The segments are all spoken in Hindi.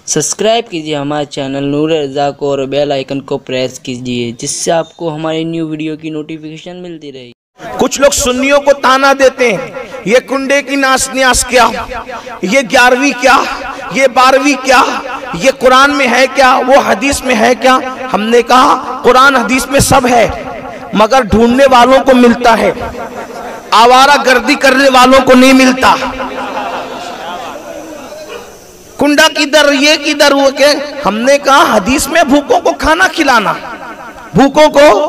सब्सक्राइब कीजिए हमारे चैनल नूर रज़ा को और बेल आइकन को प्रेस कीजिए, जिससे आपको हमारी न्यू वीडियो की नोटिफिकेशन मिलती रहे। कुछ लोग सुन्नियों को ताना देते हैं, ये कुंडे की नास न्यास क्या, ये 11वीं क्या, ये 12वीं क्या, ये कुरान में है क्या, वो हदीस में है क्या। हमने कहा कुरान हदीस में सब है, मगर ढूंढने वालों को मिलता है, आवारा गर्दी करने वालों को नहीं मिलता। कुंडा किधर, ये किधर, वो के। हमने कहा हदीस में भूखों को खाना खिलाना, भूखों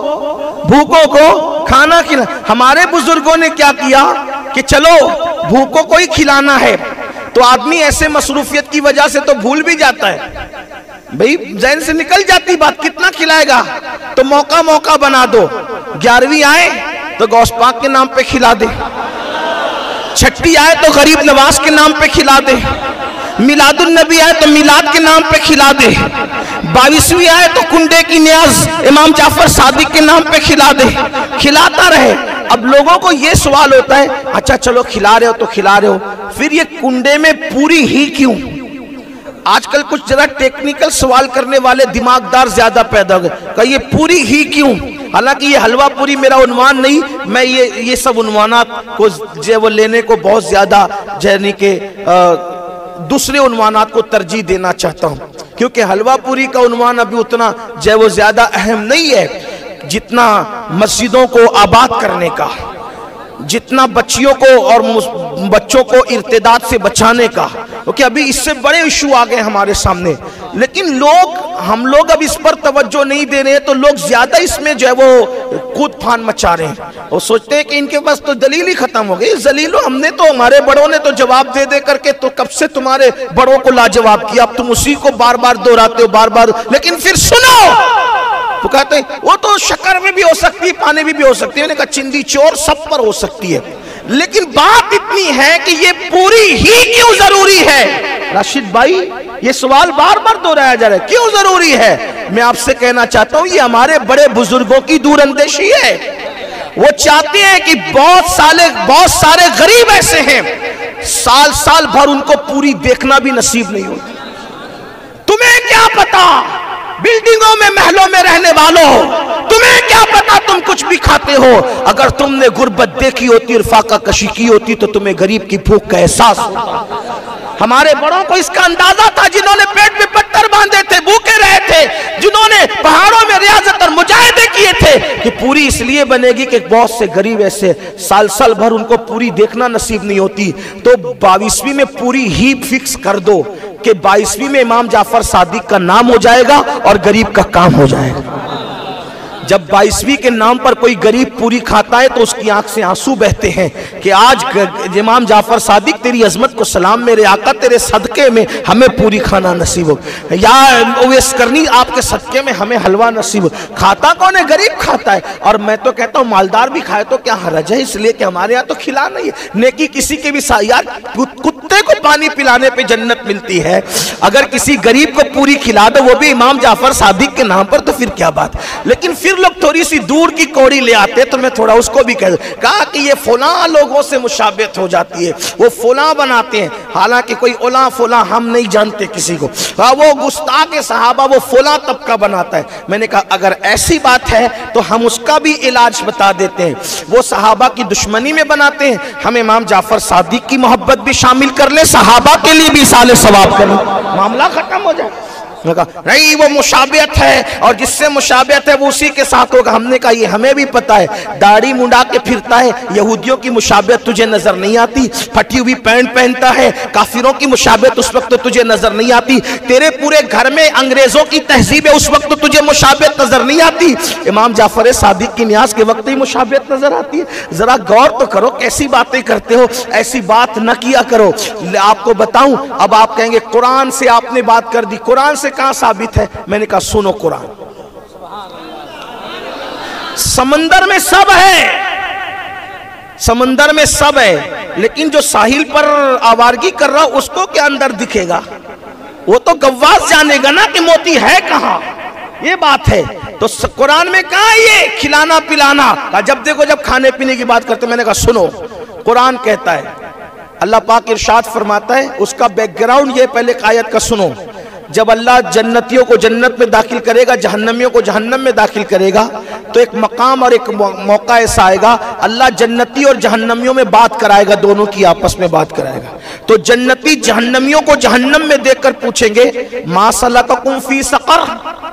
को खाना खिला। हमारे बुजुर्गों ने क्या किया कि चलो भूखों को ही खिलाना है, तो आदमी ऐसे मसरूफियत की वजह से तो भूल भी जाता है, भाई जहन से निकल जाती बात, कितना खिलाएगा, तो मौका मौका बना दो। 11वीं आए तो गौस पाक के नाम पे खिला दे, छठी आए तो गरीब नवाज के नाम पे खिला दे, मिलादुन नबी आए तो मिलाद के नाम पे खिला दे, 22वीं आए तो कुंडे की न्याज इमाम जाफर सादिक के नाम पे खिला दे, खिलाता रहे। अब लोगों को ये सवाल होता है, अच्छा चलो खिला रहे हो तो खिला रहे हो, फिर ये कुंडे में पूरी ही क्यों। आजकल कुछ जरा टेक्निकल सवाल करने वाले दिमागदार ज्यादा पैदा हो गए, कहिए पूरी ही क्यों। हालांकि ये हलवा पूरी मेरा उन्वान नहीं, मैं ये सब उन्वानात को जो वो लेने को बहुत ज्यादा जैनी के दूसरे उन्वानात को तरजीह देना चाहता हूं, क्योंकि हलवा पूरी का उन्वान अभी उतना जो वो ज्यादा अहम नहीं है जितना मस्जिदों को आबाद करने का, जितना बच्चियों को और बच्चों को इर्तिदाद से बचाने का, क्योंकि अभी इससे बड़े इशू आ गए हमारे सामने। लेकिन हम लोग अब इस पर तवज्जो नहीं दे रहे हैं, तो लोग ज्यादा इसमें जो है वो कूद फान मचा रहे हैं और सोचते हैं कि इनके पास तो दलील ही खत्म हो गई। जलीलो, हमने तो, हमारे बड़ों ने तो जवाब दे दे करके तो कब से तुम्हारे बड़ों को लाजवाब किया, अब तुम उसी को बार बार दोहराते हो बार बार। लेकिन फिर सुनो, तो कहते हैं वो तो शक्कर में भी हो सकती है, पानी में भी हो सकती है। मैंने कहा चिंदी चोर सब पर हो सकती है, लेकिन बात इतनी है कि ये पूरी ही क्यों जरूरी है। राशिद भाई, ये सवाल बार बार दोहराया जा रहा है, क्यों जरूरी है। मैं आपसे कहना चाहता हूं, ये हमारे बड़े बुजुर्गों की दूरअंदेशी है। वो चाहते हैं कि बहुत सारे गरीब ऐसे हैं, साल साल भर उनको पूरी देखना भी नसीब नहीं होती। तुम्हें क्या पता, बिल्डिंगों में महलों में रहने वालों, तुम्हें क्या पता तुम कुछ भी खाते हो। अगर तुमने गुर्बत देखी होती और फाका कशी की होती तो तुम्हें गरीब की भूख का एहसास होता। हमारे बड़ों को इसका अंदाजा था, जिन्होंने पेट में पत्थर बांधे थे, भूखे रहे थे, जिन्होंने पहाड़ों में रियाजत और मुजाहिदे किए थे, कि पूरी इसलिए बनेगी कि बहुत से गरीब ऐसे साल साल भर उनको पूरी देखना नसीब नहीं होती। तो 22वीं में पूरी ही फिक्स कर दो कि 22वीं में इमाम जाफर सादिक का नाम हो जाएगा और गरीब का काम हो जाएगा। जब 22वीं के नाम पर कोई गरीब पूरी खाता है तो उसकी आंख से आंसू बहते हैं कि आज इमाम जाफर सादिक तेरी अजमत को सलाम, मेरे आका तेरे सदके में हमें पूरी खाना नसीब हो, या ओवैस करनी आपके सदके में हमें हलवा नसीब हो। खाता कौन है, गरीब खाता है। और मैं तो कहता हूँ मालदार भी खाए तो क्या हरज है, इसलिए कि हमारे यहाँ तो खिला नहीं है। नेकी किसी के भी यार, कुत्ते को पानी पिलाने पे जन्नत मिलती है, अगर किसी गरीब को पूरी खिला दो वो भी इमाम जाफर सादिक के नाम पर, तो फिर क्या बात। लेकिन फिर लोग थोड़ी सी दूर की कौड़ी ले आते, तो मैं थोड़ा उसको भी कहा कि ये फुला लोगों से मुशाबियत हो जाती है, वो फुला बनाते हैं, हालांकि कोई ओला फुला हम नहीं जानते किसी को। वो गुस्ताख सहाबा वो फुला तबका बनाता है। मैंने कहा अगर ऐसी बात है तो हम उसका भी इलाज बता देते हैं। वो सहाबा की दुश्मनी में बनाते हैं, हम इमाम जाफर सादिक की मोहब्बत भी शामिल कर ले, सहाबा के लिए भी साले सवाब कर ले, मामला खत्म हो जाए। नहीं वो मुशाबियत है और जिससे मुशाबियत है वो उसी के साथ होगा। हमने कहा ये हमें भी पता है, दाढ़ी मुंडा के फिरता है, यहूदियों की मुशाबियत तुझे नजर नहीं आती, फटी हुई पैंट पहनता है, काफिरों की मुशाबियत उस वक्त तो तुझे नजर नहीं आती, तेरे पूरे घर में अंग्रेजों की तहजीब है उस वक्त तो तुझे मुशाबियत नजर नहीं आती, इमाम जाफर सादिक की न्याज के वक्त ही मुशाबियत नजर आती है। जरा गौर तो करो, कैसी बातें करते हो, ऐसी बात न किया करो। आपको बताऊं, अब आप कहेंगे कुरान से आपने बात कर दी, कुरान से कहां साबित है। मैंने कहा सुनो, कुरान समंदर में सब है, समंदर में सब है, लेकिन जो साहिल पर आवारगी कर रहा उसको क्या अंदर दिखेगा, वो तो गव्वास जानेगा ना कि मोती है कहां। ये बात है। तो कुरान में कहा ये खिलाना पिलाना, जब देखो जब खाने पीने की बात करते, मैंने कहा सुनो, कुरान कहता है, अल्लाह पाक इरशाद फरमाता है, उसका बैकग्राउंड ये पहले आयत का सुनो, जब अल्लाह जन्नतियों को जन्नत में दाखिल करेगा, जहन्नमियों को जहन्नम में दाखिल करेगा, तो एक मकाम और एक मौका ऐसा आएगा, अल्लाह जन्नती और जहन्नमियों में बात कराएगा, दोनों की आपस में बात कराएगा। तो जन्नती जहन्नमियों को जहन्नम में देखकर पूछेंगे, मा सलककुम फी सक़र,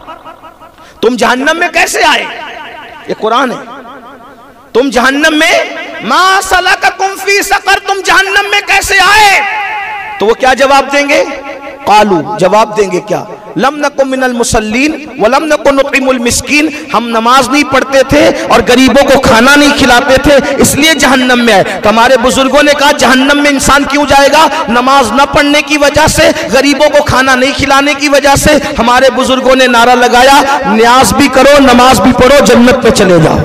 तुम जहन्नम में कैसे आए? ये कुरान है। तुम जहन्नम में, मा सलककुम फी सक़र, तुम जहन्नम में कैसे आए? तो वो क्या जवाब देंगे? कालू, जवाब देंगे क्या? लम नकु मिनल मुसल्लीन व लम नकु नुतिमुल मिस्कीन, हम नमाज नहीं पढ़ते थे और गरीबों को खाना नहीं खिलाते थे, इसलिए जहन्नम में आए। तो हमारे बुजुर्गों ने कहा जहन्नम में इंसान क्यों जाएगा? नमाज न पढ़ने की वजह से, गरीबों को खाना नहीं खिलाने की वजह से। हमारे बुजुर्गों ने नारा लगाया, न्याज भी करो, नमाज भी पढ़ो, जन्नत पे चले जाओ।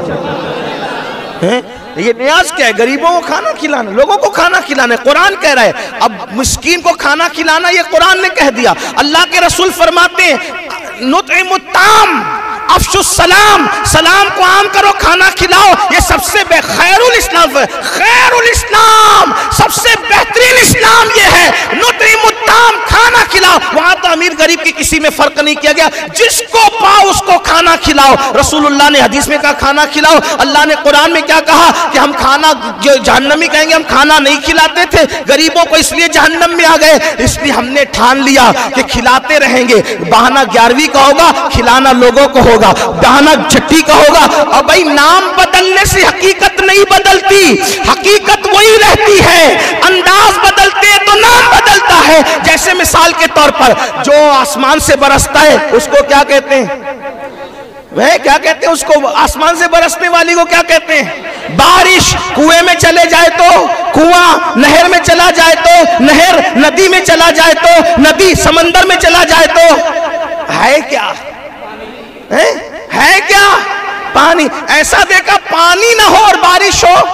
है? ये न्याज क्या है? गरीबों को खाना खिलाना, लोगों को खाना खिलाना। कुरान कह रहा है अब मिस्कीन को खाना खिलाना, ये कुरान ने कह दिया। अल्लाह के रसूल फरमाते हैं नुतइमुत ताम अफशुस सलाम, सलाम को आम करो, खाना खिलाओ। ये सबसे खैरुल इस्लाम है, खैरुल इस्लाम, सबसे बेहतरीन इस्लाम ये है। नुतइमुत ताम, खाना खिलाओ। वहां तो अमीर गरीब की किसी में फर्क नहीं किया गया, जिसको पाओ उसको खाना खिलाओ। रसूलुल्लाह ने हदीस में कहा खाना खिलाओ, अल्लाह ने कुरान में क्या कहा कि हम खाना, जो जहन्नमी कहेंगे हम खाना नहीं खिलाते थे गरीबों को, इसलिए जहन्नम में आ गए। इसलिए हमने ठान लिया कि खिलाते रहेंगे। बहाना 11वीं का होगा, खिलाना लोगों को होगा, बहाना छठी का होगा। और भाई नाम बदलने से हकीकत नहीं बदलती, हकीकत वही रहती है। अंदाज बदलते हैं तो नाम बदलता है। जैसे मिसाल के तौर पर जो आसमान से बरसता है उसको क्या कहते हैं? वह क्या कहते हैं उसको? आसमान से बरसने वाली को क्या कहते हैं? बारिश। कुएं में चले जाए तो कुआं, नहर में चला जाए तो नहर, नदी में चला जाए तो नदी, समंदर में चला जाए तो है क्या? है क्या? पानी। ऐसा देखा पानी ना हो और बारिश हो,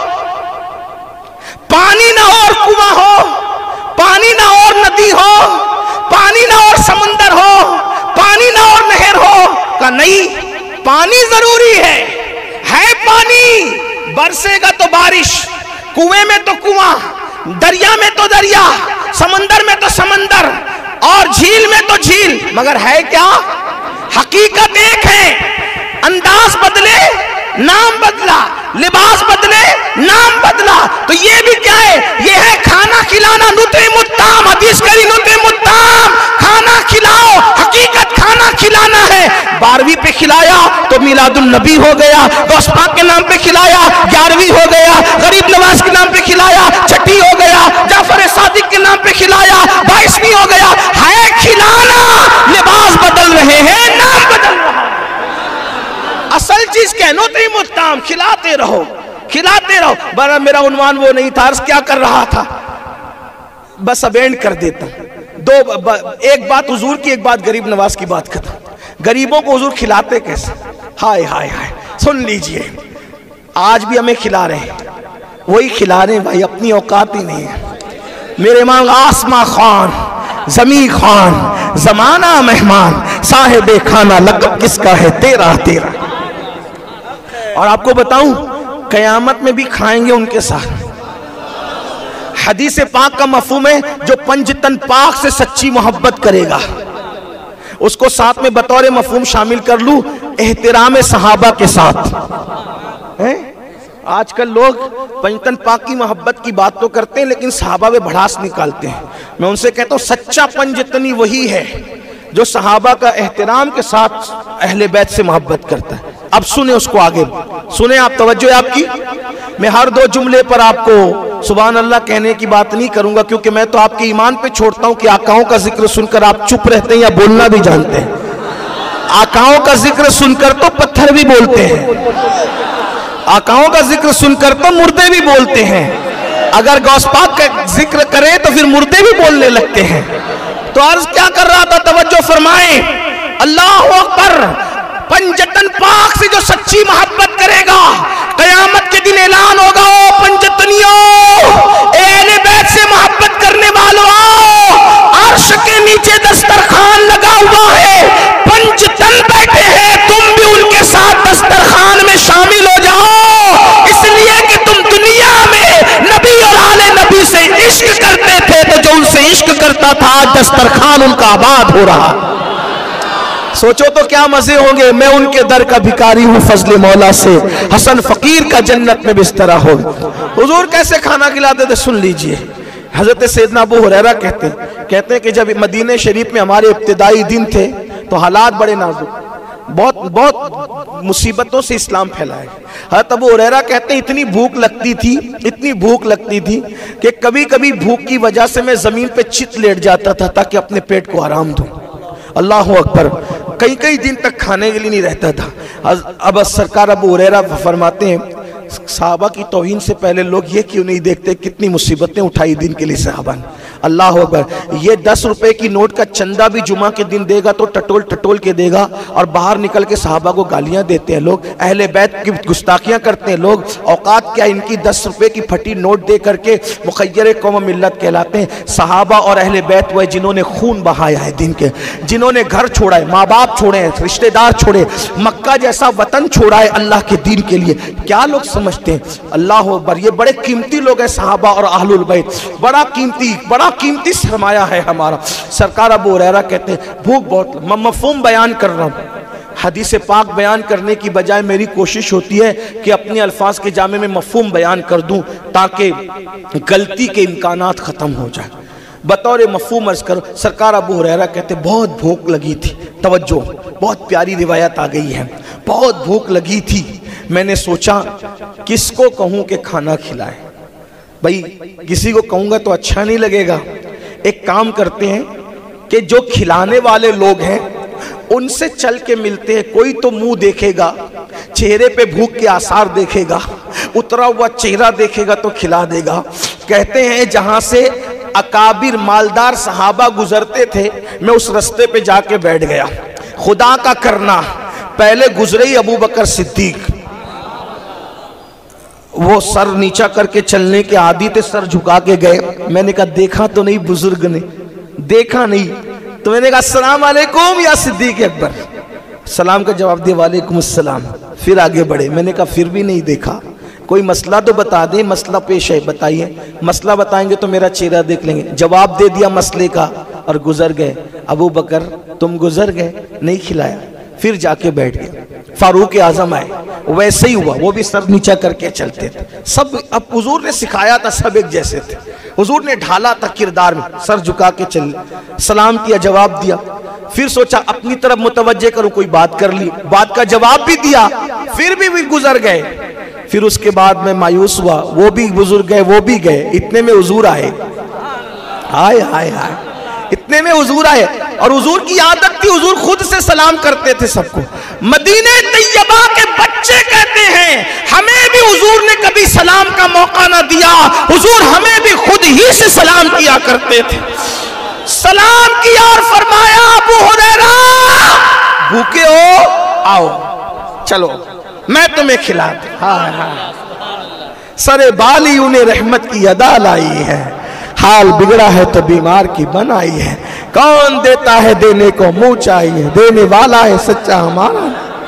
पानी ना हो और कुआं हो, पानी ना हो और नदी हो, पानी ना हो और समंदर हो, पानी ना हो और नहर हो। का नहीं, पानी जरूरी है पानी। बरसेगा तो बारिश, कुएं में तो कुआं, दरिया में तो दरिया, समंदर में तो समंदर, और झील में तो झील। मगर है क्या? हकीकत एक है। अंदाज बदले, नाम बदला, लिबास बदले, नाम बदला। तो ये भी क्या है? ये है खाना खिलाना। नुतइमुत ताम, हदीस करी नुतइमुत ताम, खाना खिलाओ। हकीकत खाना खिलाना है। 12वीं पे खिलाया तो मिलादुन नबी हो गया, गौस पाक के नाम पे खिलाया 11वीं हो गया, गरीब नवाज के नाम पे खिलाया 6ठी हो गया, जाफर सादिक के नाम पे खिलाया 22वीं हो गया। है खिलाना, लिबास बदल रहे हैं, नाम बदल रहा है। असल चीज क्या है? नुतइमुत ताम, खिलाते रहो, खिलाते रहो। बड़ा मेरा उन्वान वो नहीं था, अर्ज क्या कर रहा था, बस अब एंड कर देता। एक बात हुजूर की, एक बात गरीब नवाज की बात खत्म। गरीबों को हुजूर खिलाते कैसे? हाय हाय हाय, सुन लीजिए। आज भी हमें खिला रहे हैं, वही खिला रहे हैं भाई, अपनी औकात ही नहीं है। मेरे इमाम आसमा खान, जमी खान, जमाना मेहमान, साहिबे खाना, लक़ब किसका है? तेरा तेरा। और आपको बताऊं, कयामत में भी खाएंगे उनके साथ। हदीस पाक का मफहूम है, जो पंजतन पाक से सच्ची मोहब्बत करेगा, उसको साथ में बतौर मफहूम शामिल कर लूं, एहतराम सहाबा के साथ है। आजकल लोग पंजतन पाक की मोहब्बत की बात तो करते हैं, लेकिन सहाबा में भड़ास निकालते हैं। मैं उनसे कहता हूं, सच्चा पंजतनी वही है जो सहाबा का एहतराम के साथ अहले बैत से मोहब्बत करता है। अब सुने उसको, आगे सुने आप, तवज्जो है आपकी। मैं हर 2 जुमले पर आपको सुभान अल्लाह कहने की बात नहीं करूंगा, क्योंकि मैं तो आपके ईमान पे छोड़ता हूं कि आकाओं का जिक्र सुनकर आप चुप रहते हैं या बोलना भी जानते हैं। आकाओं का जिक्र सुनकर तो पत्थर भी बोलते हैं, आकाओं का जिक्र सुनकर तो मुर्दे भी बोलते हैं। अगर गौस पाक का जिक्र करें तो फिर मुर्दे भी बोलने लगते हैं। तो अर्ज क्या कर रहा था, तवज्जो फरमाए। अल्लाह अकबर। पंजतन पाक से जो सच्ची मोहब्बत करेगा, कयामत के दिन ऐलान होगा, ओ पंजतनियों, अहले बैत से मोहब्बत करने वालों, अर्श के नीचे दस्तरखान लगा हुआ है, पंजतन बैठे हैं, तुम भी उनके साथ दस्तरखान में शामिल हो जाओ। इसलिए कि तुम दुनिया में नबी और आले नबी से इश्क करते थे, तो जो उनसे इश्क करता था आज दस्तरखान उनका आबाद हो रहा। सोचो तो क्या मजे होंगे। मैं उनके दर का भिखारी हूँ फजले मौला से, हसन फकीर का जन्नत में बिस्तरा हो। हुजूर कैसे खाना खिलाते थे सुन लीजिए। हजरत सैयदना अबू हुरैरा कहते हैं कि जब मदीने शरीफ में हमारे इब्तिदाई दिन थे तो हालात बड़े नाजुक, बहुत मुसीबतों से इस्लाम फैला है। हज़रत अबू हुरैरा कहते हैं इतनी भूख लगती थी कि कभी कभी भूख की वजह से मैं ज़मीन पे चित लेट जाता था ताकि अपने पेट को आराम दूं। अल्लाह अकबर। कई कई दिन तक खाने के लिए नहीं रहता था। अब सरकार अबू हुरैरा फरमाते हैं सहाबा की तौहीन से पहले लोग ये क्यों नहीं देखते कितनी मुसीबतें उठाई दिन के लिए सहाबा ने। अल्लाह अकबर। ये 10 रुपए की नोट का चंदा भी जुमा के दिन देगा तो टटोल टटोल के देगा, और बाहर निकल के सहाबा को गालियां देते हैं लोग, अहले बैत की गुस्ताखियां करते हैं लोग। औकात क्या इनकी, 10 रुपए की फटी नोट दे करके मुखय्यर कौम मिल्लत कहलाते हैं। सहाबा और अहले बैत वह जिन्होंने खून बहाया है दिन के, जिन्होंने घर छोड़ा है, माँ बाप छोड़े हैं, रिश्तेदार छोड़े, मक्का जैसा वतन छोड़ा है अल्लाह के दीन के लिए। क्या लोग समझते हैं। अल्लाह अकबर। ये बड़े कीमती लोग हैं सहाबा और अहलुल बैत, बड़ा कीमती सरमाया है हमारा। सरकार अबू हुरैरा कहते हैं भूख बहुत, मैं मफ़हूम बयान कर रहा हूँ। हदीस पाक बयान करने की बजाय मेरी कोशिश होती है कि अपने अल्फाज के जामे में मफ़हूम बयान कर दूं ताकि गलती के इम्कानात ख़त्म हो जाए। बतौर मफ़हूम अर्ज़ करो। सरकार अबू हुरैरा कहते बहुत भूख लगी थी। तवज्जो, बहुत प्यारी रिवायत आ गई है। बहुत भूख लगी थी, मैंने सोचा किसको कहूँ कि खाना खिलाए। भाई किसी को कहूँगा तो अच्छा नहीं लगेगा। एक काम करते हैं कि जो खिलाने वाले लोग हैं उनसे चल के मिलते हैं। कोई तो मुंह देखेगा, चेहरे पे भूख के आसार देखेगा, उतरा हुआ चेहरा देखेगा तो खिला देगा। कहते हैं जहां से अकाबिर मालदार सहाबा गुजरते थे मैं उस रास्ते पे जाके बैठ गया। खुदा का करना, पहले गुजरे ही अबू बकर सिद्दीक, वो सर नीचा करके चलने के आदी थे, सर झुका के गए। मैंने कहा देखा तो नहीं बुजुर्ग ने, देखा नहीं तो मैंने कहा अस्सलाम वालेकुम या सिद्दीक अकबर। सलाम का जवाब दिया वालेकुम अस्सलाम। फिर आगे बढ़े। मैंने कहा फिर भी नहीं देखा, कोई मसला तो बता दें, मसला पेश है बताइए। मसला बताएंगे तो मेरा चेहरा देख लेंगे। जवाब दे दिया मसले का और गुजर गए। अबू बकर तुम गुजर गए, नहीं खिलाया। फिर जाके बैठ गए। फारूक आजम आए, वैसे ही हुआ, वो भी सर नीचा करके चलते थे। सब अब हुजूर ने सिखाया था, सब एक जैसे थे। हुजूर ने ढाला था किरदार में, सर झुका के चल, सलाम किया, जवाब दिया। फिर सोचा अपनी तरफ मुतवज्जे करूं, कोई बात कर ली, बात का जवाब भी दिया, फिर भी गुजर गए। फिर उसके बाद मैं मायूस हुआ, वो भी बुजुर्ग गए, वो भी गए। इतने में हुजूर आए। हाय हाय हाय, इतने में हुजूर आए। और हुजूर की आदत थी, हुजूर खुद से सलाम करते थे सबको। मदीने तैयबा के बच्चे कहते हैं हमें भी हुजूर ने कभी सलाम का मौका ना दिया, हुजूर हमें भी खुद ही से सलाम किया करते थे। सलाम किया और फरमाया अबू हुरैरा भूखे हो, आओ चलो मैं तुम्हें खिला दूं। हाँ हाँ, सरे बाली उन्हें रहमत की अदा लाई है, हाल बिगड़ा है तो बीमार की बनाई है। कौन देता है देने को मुंह चाहिए, देने वाला है सच्चा हमारा।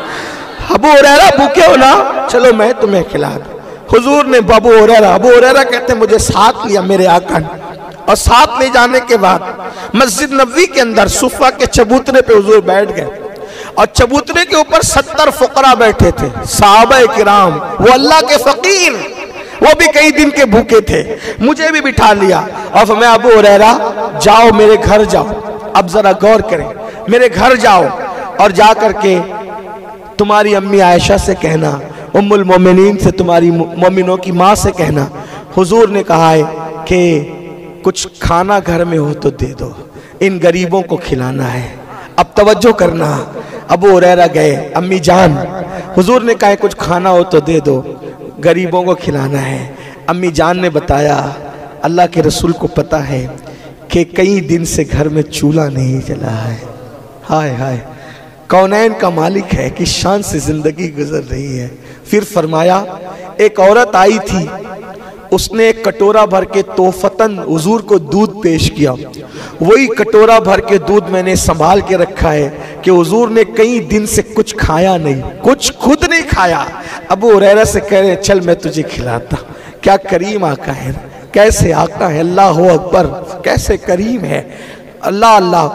अबू हुरैरा भूखे हो ना, चलो मैं तुम्हें खिला दूं। हुजूर ने अबू हुरैरा कहते मुझे साथ लिया मेरे आका ने, और साथ ले जाने के बाद मस्जिद नबवी के अंदर सुफा के चबूतरे पे हुजूर बैठ गए। और चबूतरे के ऊपर 70 फुकरा बैठे थे, सहाबा किराम, वो अल्लाह के फकीर, वो भी कई दिन के भूखे थे। मुझे भी बिठा लिया और फरमाया अबू हुरैरा जाओ मेरे घर जाओ। अब जरा गौर करें, मेरे घर जाओ और जा करके तुम्हारी अम्मी आयशा से कहना, उम्मुल मोमिनीन से, तुम्हारी मोमिनों की माँ से कहना, हुजूर ने कहा है कि कुछ खाना घर में हो तो दे दो, इन गरीबों को खिलाना है। अब तवज्जो करना। अबू हुरैरा गए, अम्मी जान हुजूर ने कहा कुछ खाना हो तो दे दो, गरीबों को खिलाना है। अम्मी जान ने बताया अल्लाह के रसूल को पता है कि कई दिन से घर में चूल्हा नहीं जला है। हाय हाय, कौनैन का मालिक है कि शान से जिंदगी गुजर रही है। फिर फरमाया एक औरत आई थी, उसने एक कटोरा भर के तोहफतन हुजूर को दूध पेश किया। वही कटोरा भर के दूध मैंने संभाल के रखा है कि हुजूर ने कई दिन से कुछ खाया नहीं, कुछ खुद नहीं खाया। अबू हुरैरा से कह रहे चल मैं तुझे खिलाता। क्या करीम आका है, कैसे आका है, अल्लाह हो अकबर, कैसे करीम है, अल्लाह अल्लाह।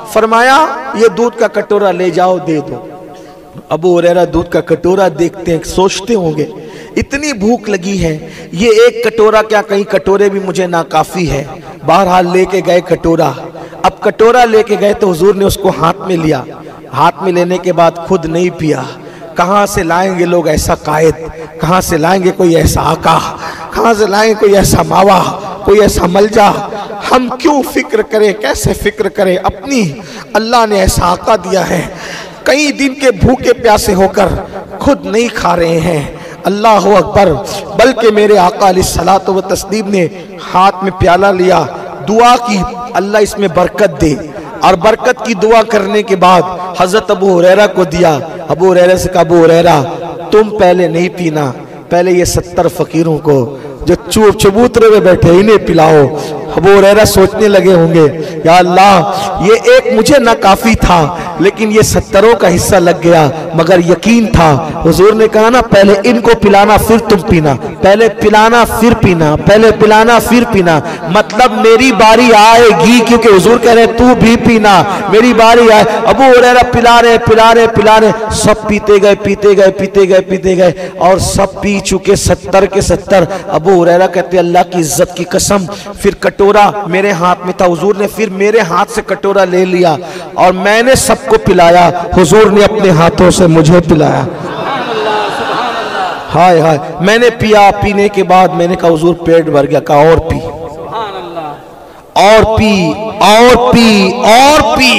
फरमाया ये दूध का कटोरा ले जाओ, दे दो। अबू हुरैरा दूध का कटोरा देखते हैं, सोचते होंगे इतनी भूख लगी है, ये एक कटोरा क्या कई कटोरे भी मुझे नाकाफी है। बहरहाल लेके गए कटोरा। अब कटोरा लेके गए तो हुजूर ने उसको हाथ में लिया। हाथ में लेने के बाद खुद नहीं पिया। कहाँ से लाएंगे लोग ऐसा कायद, कहाँ से लाएंगे कोई ऐसा आका, कहाँ से लाएंगे कोई ऐसा मावा, कोई ऐसा मलजा। हम क्यों फिक्र करें, कैसे फिक्र करें, अपनी अल्लाह ने ऐसा आका दिया है। कई दिन के भूखे प्यासे होकर खुद नहीं खा रहे हैं, अल्लाह अकबर। बल्कि मेरे आका अलैहिस्सलातु व तस्लीम ने हाथ में प्याला लिया, दुआ की अल्लाह इसमें बरकत दे, और बरकत की दुआ करने के बाद हजरत अबू हुरैरा को दिया। अबू हुरैरा से कहा, अबू हुरैरा तुम पहले नहीं पीना, पहले ये 70 फकीरों को जो चबूतरे में बैठे इन्हें पिलाओ। अबू हुरैरा सोचने लगे होंगे, या अल्लाह ये एक मुझे ना काफी था, लेकिन ये 70 का हिस्सा लग गया। मगर यकीन था, हुजूर ने कहा ना पहले इनको पिलाना फिर तुम पीना, पहले पिलाना फिर पीना, पहले पिलाना फिर पीना। मतलब मेरी बारी आएगी, क्योंकि हुजूर कह रहे तू भी पीना, मेरी बारी आए। अबू हुरैरा पिला रहे पिला रहे पिला रहे, सब पीते गए पीते गए पीते गए पीते गए, और सब पी चुके 70 के 70। अबू हुरैरा कहते अल्लाह की इज्जत की कसम, फिर कटोरा मेरे हाथ में था, हुजूर ने फिर मेरे हाथ से कटोरा ले लिया और मैंने सबको पिलाया। हुजूर ने अपने हाथों से मुझे पिलाया। हाय हाय, मैंने पिया। पीने के बाद मैंने कहा हुजूर पेट भर गया। कहा और पी, और पी, और पी, और पी।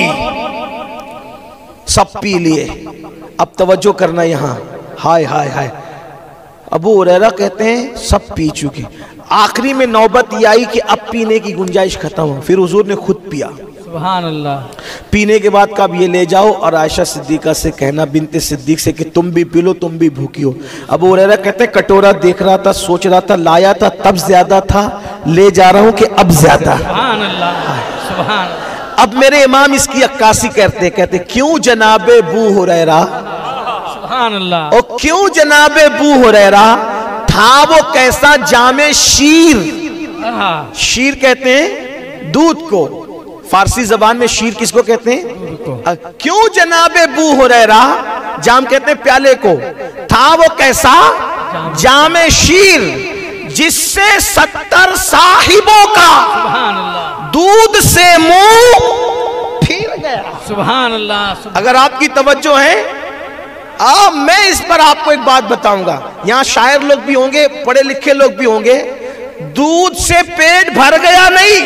सब पी लिए। अब तवज्जो करना यहां। हाय हाय हाय, अबू हुरैरा कहते हैं सब पी चुके। आखिरी में नौबत ये आई कि अब पीने की गुंजाइश खत्म हो, फिर हुजूर ने खुद पिया। सुभान अल्लाह। पीने के बाद कब ये ले जाओ और आयशा सिद्दीका से कहना, बिनते सिद्दीक से, कि तुम भी पी लो, तुम भी भूखी हो। अबू हुरैरा कहते हैं कटोरा देख रहा था, सोच रहा था, लाया था तब ज्यादा था, ले जा रहा हूं कि अब ज्यादा। सुभान अल्लाह, सुभान। अब मेरे इमाम इसकी अक्कासी करते, कहते क्यों जनाबे बू हुरैरा, सुभान अल्लाह, और क्यों जनाबे बू हुरैरा, था वो कैसा जामे शीर। शीर कहते हैं दूध को, फारसी जबान में शीर किसको कहते हैं? क्यों जनाबे बू हुरैरा, जाम कहते हैं प्याले को, था वो कैसा जामे शीर, जिससे 70 साहिबों का दूध से मुंह फिर गया। सुभान अल्लाह। अगर आपकी तवज्जो है, मैं इस पर आपको एक बात बताऊंगा। यहां शायर लोग भी होंगे, पढ़े लिखे लोग भी होंगे। दूध से पेट भर गया नहीं,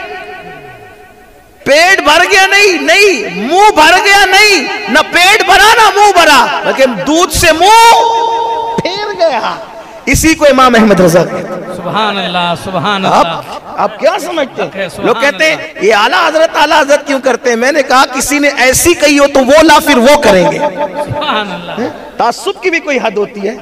पेट भर गया नहीं, नहीं मुंह भर गया नहीं, ना पेट भरा ना मुंह भरा, लेकिन दूध से मुंह फिर गया। इसी को इमाम अहमद रजा कहते हैं। सुभान अल्लाह, सुभान अल्लाह। आप क्या समझते हैं? लोग कहते हैं ये आला हजरत क्यों करते हैं? मैंने कहा किसी ने ऐसी कही हो तो वो ला, फिर वो करेंगे। सुभान अल्लाह। तासुब की भी कोई हद होती है।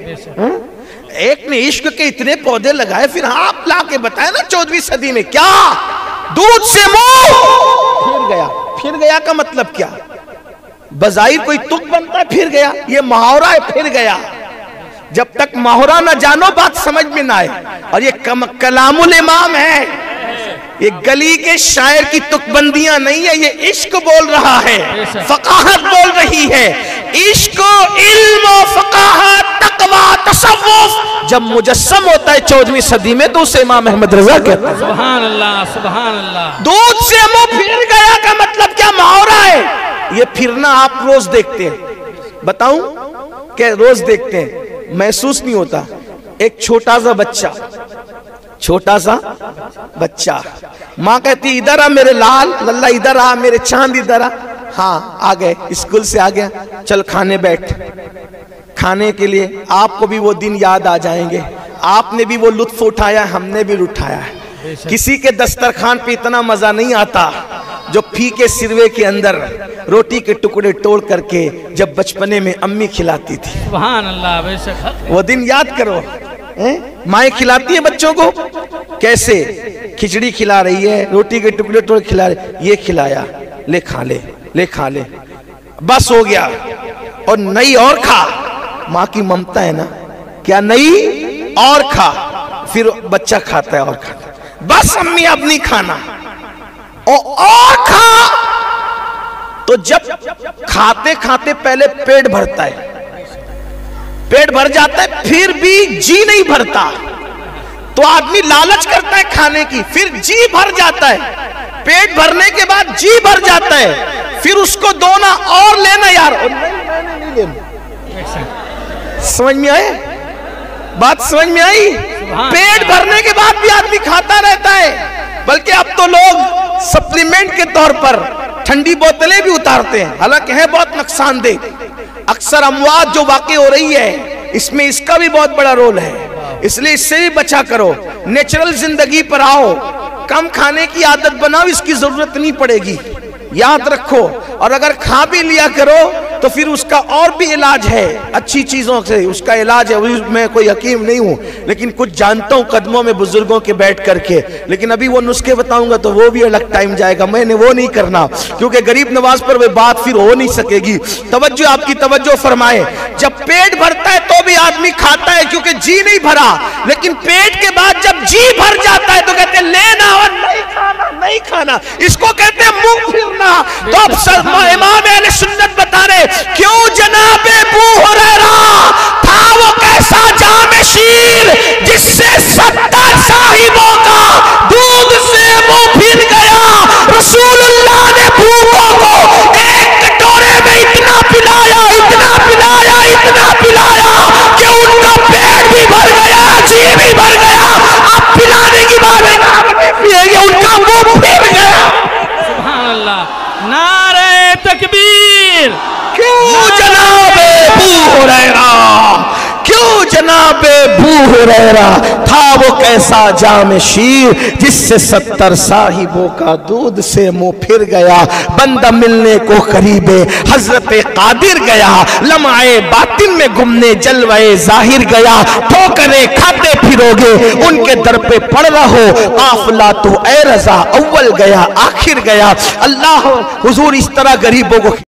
एक ने इश्क के इतने पौधे लगाए, फिर आप ला के बताए ना 14वीं सदी में, क्या दूध से मुंह फिर गया। फिर गया का मतलब क्या? बजाहिर कोई तुक बनता है फिर गया, ये मुहावरा है फिर गया। जब तक मुहावरा ना जानो बात समझ में ना आए। और ये कलामुल इमाम है, ये गली के शायर की तुकबंदियां नहीं है, ये इश्क बोल रहा है, फकाहत बोल रही है। इश्क, इल्म, फकाहत, तकवा, तसव्वुफ जब मुजस्सम होता है 14वीं सदी में, तो उसे इमाम अहमद रजा कहते हैं। सुभान अल्लाह, सुभान अल्लाह। दूध से मुंह फिर गया का मतलब क्या? मुहावरा है। ये फिरना आप रोज देखते हैं, बताऊं क्या? रोज देखते हैं, महसूस नहीं होता। एक छोटा सा बच्चा, छोटा सा बच्चा, माँ कहती इधर आ मेरे लाल लल्ला, इधर आ मेरे चांद, इधर आ। हाँ आ गए, स्कूल से आ गया, चल खाने बैठ। खाने के लिए आपको भी वो दिन याद आ जाएंगे, आपने भी वो लुत्फ उठाया, हमने भी उठाया है। किसी के दस्तरखान पे इतना मजा नहीं आता जो फीके सिरवे के अंदर रोटी के टुकड़े तोड़ करके जब बचपने में अम्मी खिलाती थी। सुभान अल्लाह। बेशक वो दिन याद करो। माएँ खिलाती है बच्चों को, कैसे खिचड़ी खिला रही है, रोटी के टुकड़े तोड़ खिला रही, ये खिलाया, ले खा ले, ले खा ले, बस हो गया। और नहीं और खा, माँ की ममता है ना, क्या नहीं और खा, फिर बच्चा खाता है और खाता है, बस अम्मी अब नहीं खाना, और खा, तो जब खाते खाते पहले पेट भरता है, पेट भर जाता है, फिर भी जी नहीं भरता, तो आदमी लालच करता है खाने की, फिर जी भर जाता है, पेट भरने के बाद जी भर जाता है, फिर उसको दो ना और लेना यार, नहीं लेना। समझ में आए बात? समझ में आई? पेट भरने के बाद भी आदमी खाता रहता है, बल्कि अब तो लोग सप्लीमेंट के तौर पर ठंडी बोतलें भी उतारते हैं, हालांकि है बहुत नुकसानदेह। अक्सर अमवात जो वाकई हो रही है इसमें इसका भी बहुत बड़ा रोल है, इसलिए इससे भी बचा करो। नेचुरल जिंदगी पर आओ, कम खाने की आदत बनाओ, इसकी जरूरत नहीं पड़ेगी, याद रखो। और अगर खा भी लिया करो तो फिर उसका और भी इलाज है, अच्छी चीजों से उसका इलाज है। मैं कोई हकीम नहीं हूं, लेकिन कुछ जानता हूं कदमों में बुजुर्गों के बैठ करके, लेकिन अभी वो नुस्खे बताऊंगा तो वो भी अलग टाइम जाएगा, मैंने वो नहीं करना, क्योंकि गरीब नवाज पर वो बात फिर हो नहीं सकेगी। तवज्जो, आपकी तवज्जो फरमाए। जब पेट भरता है तो भी आदमी खाता है क्योंकि जी नहीं भरा, लेकिन पेट के बाद जब जी भर जाता है तो कहते हैं लेना और नहीं खाना, नहीं खाना, इसको कहते हैं मुंह फिरना। तो अब इमाम अहले सुन्नत बता रहे, क्यों जनाबे अबू हुरैरा था वो कैसा जामे शीर जिससे 70 साहिबों का दूध से मुंह फिर गया। रसूलुल्लाह ने भूखों को एक कटोरे में इतना पिलाया, इतना पिलाया, इतना पिलाया कि उनका पेट भी भर गया, जी भी भर गया। अब पिलाने की बात है, उनका मुंह फिर गया। सुभान अल्लाह, नारे तकबीर। क्यों जनाबे अबू हुरैरा, क्यों जनाबे अबू हुरैरा था वो कैसा जामे शीर जिससे 70 साहिबों का दूध से मुंह फिर गया। बंदा मिलने को करीबे हजरत कादिर गया, लम्हाए बातिन में घूमने जलवाए जाहिर गया। ठोकरे खाते फिरोगे उनके दर पे पड़ रहो, काफिला तो ए रजा अव्वल गया आखिर गया। अल्लाह हुजूर इस तरह गरीबों को